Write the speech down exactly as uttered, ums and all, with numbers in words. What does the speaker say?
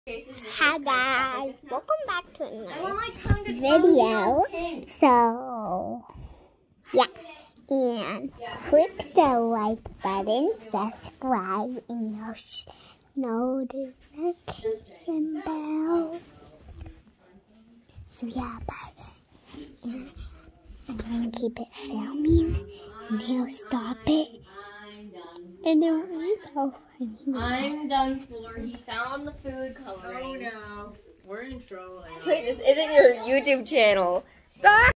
Hi guys, welcome back to another video. So, yeah, and click the like button, subscribe, and notification bell. So yeah, bye. And I'm gonna keep it filming, and he'll stop it. And then he's so funny. I'm done for. He found the food coloring. Oh no, we're in trouble. Wait, this isn't your YouTube channel. Stop!